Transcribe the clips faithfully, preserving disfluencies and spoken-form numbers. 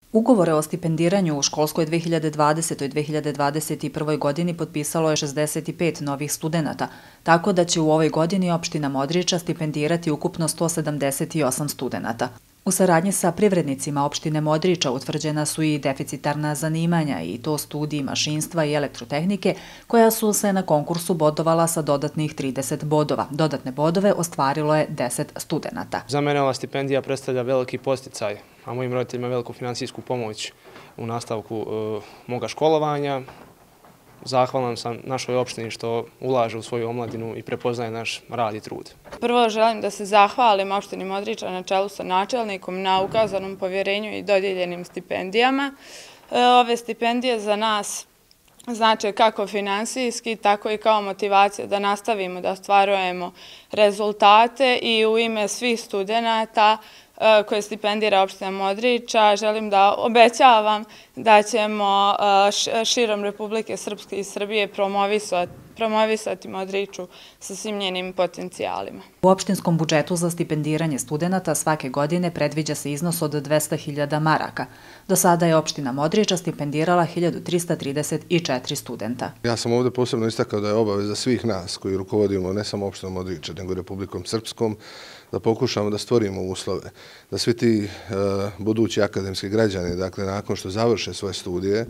Ugovore o stipendiranju u školskoj dve hiljade dvadesete. dve hiljade dvadeset prve. godini potpisalo je šezdeset pet novih studenata, tako da će u ovoj godini opština Modriča stipendirati ukupno sto sedamdeset osam studenata. U saradnji sa privrednicima opštine Modriča utvrđena su i deficitarna zanimanja, i to studiji mašinstva i elektrotehnike, koja su se na konkursu bodovala sa dodatnih trideset bodova. Dodatne bodove ostvarilo je deset studenata. Za mene ova stipendija predstavlja veliki podsticaj, a mojim roditeljima veliku finansijsku pomoć u nastavku moga školovanja. Zahvalan sam našoj opštini što ulaže u svoju omladinu i prepoznaje naš rad i trud. Prvo želim da se zahvalim opštini Modriča na čelu sa načelnikom na ukazanom povjerenju i dodijeljenim stipendijama. Ove stipendije za nas znače kako finansijski, tako i kao motivacija da nastavimo da ostvarujemo rezultate, i u ime svih studenata koje stipendira opština Modriča želim da obećavam da ćemo širom Republike Srpske i Srbije promovisati Modriču sa svim njenim potencijalima. U opštinskom budžetu za stipendiranje studenata svake godine predviđa se iznos od dvesta hiljada maraka. Do sada je opština Modriča stipendirala hiljadu trista trideset četiri studenta. Ja sam ovdje posebno istakao da je obaveza svih nas koji rukovodimo ne samo opštinom Modriča, nego i Republikom Srpskom, da pokušamo da stvorimo uslove, da svi ti budući akademski građani, dakle, nakon što završe svoje studije,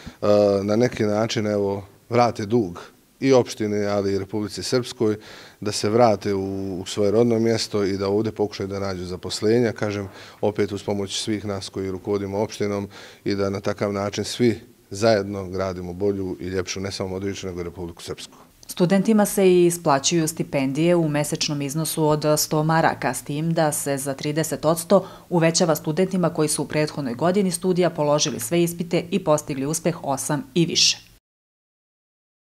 na neki način, evo, vrate dug i opštini, ali i Republici Srpskoj, da se vrate u svoje rodno mjesto i da ovdje pokušaju da nađu zaposlenja, kažem, opet uz pomoć svih nas koji rukovodimo opštinom, i da na takav način svi zajedno gradimo bolju i ljepšu ne samo Modriču, nego i Republiku Srpsku. Studentima se i isplaćuju stipendije u mesečnom iznosu od sto maraka, s tim da se za trideset posto uvećava studentima koji su u prethodnoj godini studija položili sve ispite i postigli uspeh osam i više.